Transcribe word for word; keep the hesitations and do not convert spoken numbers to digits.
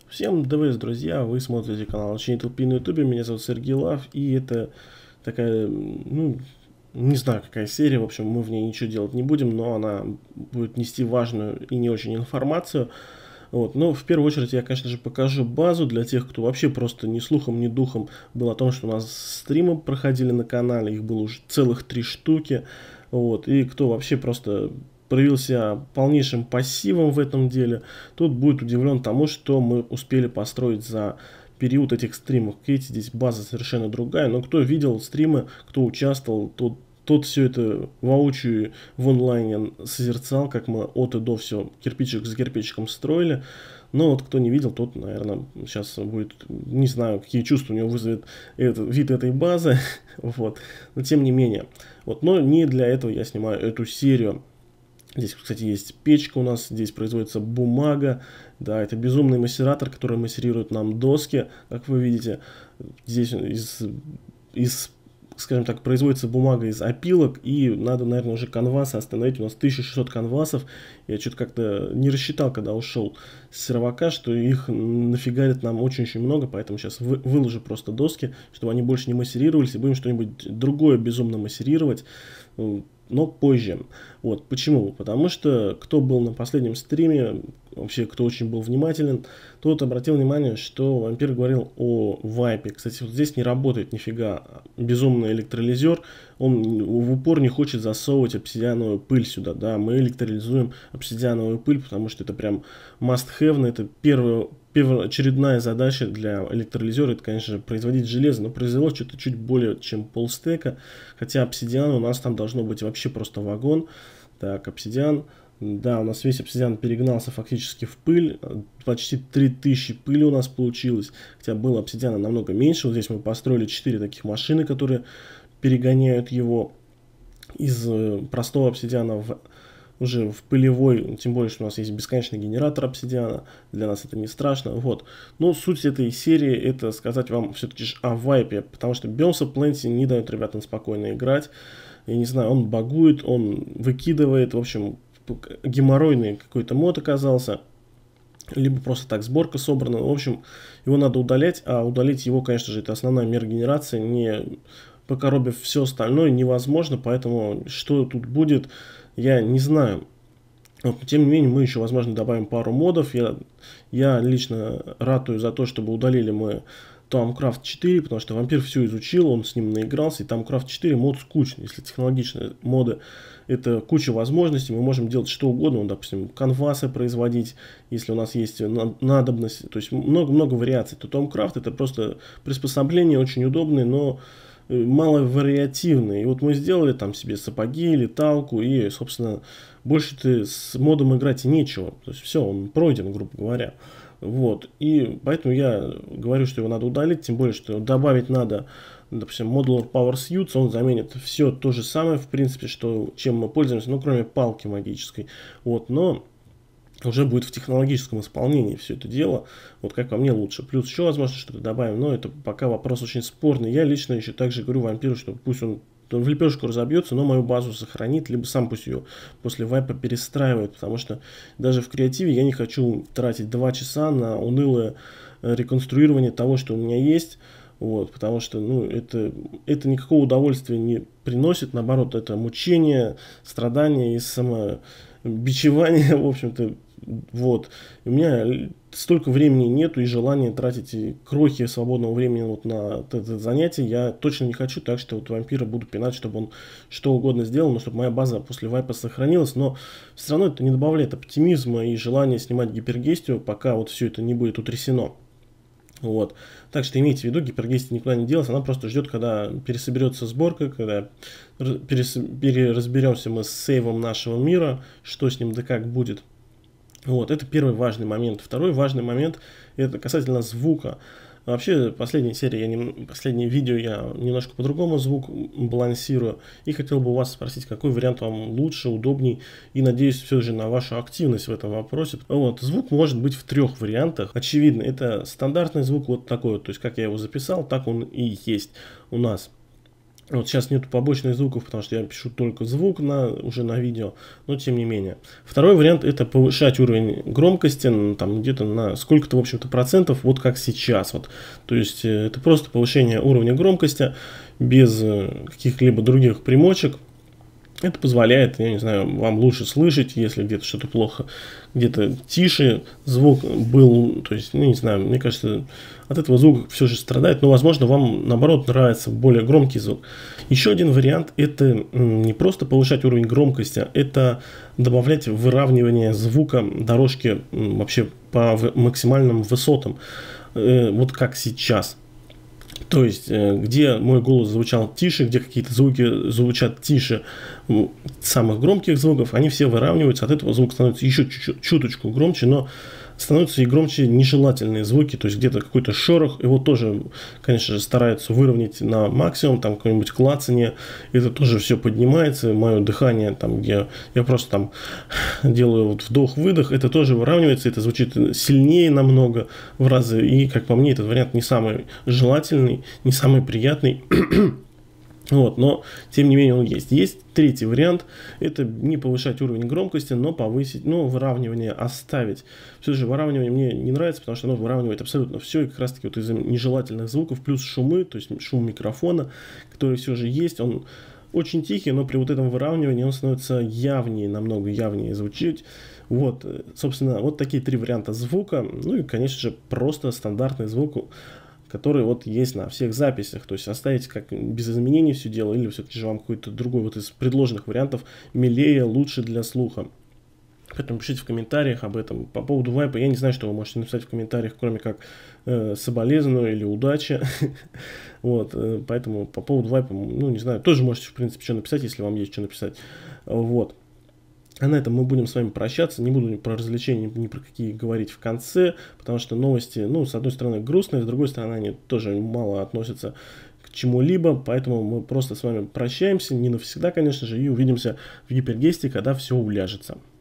Всем ДВС, друзья, вы смотрите канал Учени.ТЛП на ютубе, меня зовут Сергей Лав, и это такая, ну, не знаю какая серия, в общем, мы в ней ничего делать не будем, но она будет нести важную и не очень информацию. Вот. Но в первую очередь я, конечно же, покажу базу для тех, кто вообще просто ни слухом, ни духом был о том, что у нас стримы проходили на канале, их было уже целых три штуки, вот, и кто вообще просто проявил себя полнейшим пассивом в этом деле, тут будет удивлен тому, что мы успели построить за период этих стримов. Видите, здесь база совершенно другая, но кто видел стримы, кто участвовал, тот Тот все это воочию в онлайне созерцал, как мы от и до все кирпичик за кирпичиком строили. Но вот кто не видел, тот, наверное, сейчас будет, не знаю, какие чувства у него вызовет этот, вид этой базы. Вот. Но тем не менее. Вот. Но не для этого я снимаю эту серию. Здесь, кстати, есть печка у нас, здесь производится бумага. Да, это безумный массератор, который массирует нам доски, как вы видите. Здесь из, из скажем так, производится бумага из опилок, и надо, наверное, уже канвасы остановить. У нас тысяча шестьсот канвасов. Я что-то как-то не рассчитал, когда ушел с сервака, что их нафигарит нам очень-очень много, поэтому сейчас вы, выложу просто доски, чтобы они больше не массерировались, и будем что-нибудь другое безумно массерировать, но позже. Вот, почему? Потому что, кто был на последнем стриме, вообще, кто очень был внимателен, тот обратил внимание, что Вампир говорил о вайпе. Кстати, вот здесь не работает нифига безумный электролизер, он в упор не хочет засовывать обсидиановую пыль сюда, да, мы электролизуем обсидиановую пыль, потому что это прям must-have, это первая, первоочередная задача для электролизера, это, конечно же, производить железо, но произвело что-то чуть более чем полстека, хотя обсидиан у нас там должно быть вообще просто вагон. Так, обсидиан. Да, у нас весь обсидиан перегнался фактически в пыль. Почти три тысячи пыли у нас получилось. Хотя было обсидиана намного меньше. Вот здесь мы построили четыре таких машины, которые перегоняют его из простого обсидиана в, уже в пылевой. Тем более, что у нас есть бесконечный генератор обсидиана. Для нас это не страшно. Вот. Но суть этой серии — это сказать вам все-таки о вайпе. Потому что Biomes of Plenty не дает ребятам спокойно играть. Я не знаю, он багует, он выкидывает, в общем, геморройный какой-то мод оказался, либо просто так сборка собрана, в общем, его надо удалять, а удалить его, конечно же, это основная мера генерации, не покоробив все остальное, невозможно, поэтому что тут будет, я не знаю. Вот, тем не менее, мы еще, возможно, добавим пару модов, я, я лично ратую за то, чтобы удалили мы Thaumcraft четыре, потому что Вампир все изучил, он с ним наигрался, и Thaumcraft четыре мод скучный. Если технологичные моды, это куча возможностей, мы можем делать что угодно, ну, допустим, канвасы производить, если у нас есть надобность, то есть много-много вариаций. То Thaumcraft это просто приспособление очень удобное, но мало вариативные. И вот мы сделали там себе сапоги, леталку, и, собственно, больше ты с модом играть и нечего. То есть все, он пройден, грубо говоря. Вот, и поэтому я говорю, что его надо удалить, тем более, что добавить надо, допустим, Modular Power Suits, он заменит все то же самое, в принципе, что, чем мы пользуемся, ну, кроме палки магической, вот, но уже будет в технологическом исполнении все это дело, вот как по мне лучше. Плюс еще, возможно, что-то добавим, но это пока вопрос очень спорный. Я лично еще также говорю Вампиру, что пусть он в лепешку разобьется, но мою базу сохранит, либо сам пусть ее после вайпа перестраивает, потому что даже в креативе я не хочу тратить два часа на унылое реконструирование того, что у меня есть, вот, потому что, ну, это, это никакого удовольствия не приносит, наоборот, это мучение, страдания и самобичевание, в общем-то, вот. У меня столько времени нету и желания тратить крохи свободного времени вот на это занятие я точно не хочу, так что вот Вампира буду пинать, чтобы он что угодно сделал, но чтобы моя база после вайпа сохранилась, но все равно это не добавляет оптимизма и желания снимать гипергестию, пока вот все это не будет утрясено. Вот. Так что имейте в виду, гипергестия никуда не делась, она просто ждет, когда пересоберется сборка, когда перес... переразберемся мы с сейвом нашего мира, что с ним да как будет. Вот, это первый важный момент. Второй важный момент — это касательно звука. Вообще, последняя серия, я не, последнее видео я немножко по-другому звук балансирую. И хотел бы у вас спросить, какой вариант вам лучше, удобней. И надеюсь все же на вашу активность в этом вопросе. Вот, звук может быть в трех вариантах. Очевидно, это стандартный звук вот такой вот. То есть, как я его записал, так он и есть у нас. Вот сейчас нету побочных звуков, потому что я пишу только звук на, уже на видео, но тем не менее. Второй вариант — это повышать уровень громкости, ну, там где-то на сколько-то, в общем-то, процентов, вот как сейчас. Вот. То есть э, это просто повышение уровня громкости без э, каких-либо других примочек. Это позволяет, я не знаю, вам лучше слышать, если где-то что-то плохо, где-то тише звук был, то есть, ну, не знаю, мне кажется, от этого звук все же страдает, но, возможно, вам, наоборот, нравится более громкий звук. Еще один вариант — это не просто повышать уровень громкости, это добавлять выравнивание звука дорожки вообще по максимальным высотам, вот как сейчас. То есть, где мой голос звучал тише, где какие-то звуки звучат тише самых громких звуков, они все выравниваются, от этого звук становится еще чуть-чуть, чуточку громче, но становятся и громче нежелательные звуки, то есть где-то какой-то шорох, его тоже, конечно же, стараются выровнять на максимум, там какое-нибудь клацание, это тоже все поднимается, мое дыхание, там, где я просто там делаю вот вдох-выдох, это тоже выравнивается, это звучит сильнее намного в разы, и, как по мне, этот вариант не самый желательный, не самый приятный. Вот, но, тем не менее, он есть. Есть третий вариант, это не повышать уровень громкости, но повысить, но выравнивание оставить. Все же выравнивание мне не нравится, потому что оно выравнивает абсолютно все, и как раз таки вот из-за нежелательных звуков, плюс шумы, то есть шум микрофона, который все же есть, он очень тихий, но при вот этом выравнивании он становится явнее, намного явнее звучить. Вот, собственно, вот такие три варианта звука, ну и, конечно же, просто стандартный звук, который вот есть на всех записях, то есть оставить как без изменений все дело, или все-таки же вам какой-то другой вот из предложенных вариантов милее, лучше для слуха. Поэтому пишите в комментариях об этом. По поводу вайпа, я не знаю, что вы можете написать в комментариях, кроме как э, соболезную или удачи. Вот, э, поэтому по поводу вайпа, ну не знаю, тоже можете в принципе что написать, если вам есть что написать. Вот. А на этом мы будем с вами прощаться. Не буду ни про развлечения, ни про какие говорить в конце, потому что новости, ну, с одной стороны, грустные, с другой стороны, они тоже мало относятся к чему-либо, поэтому мы просто с вами прощаемся, не навсегда, конечно же, и увидимся в Гипергесте, когда все уляжется.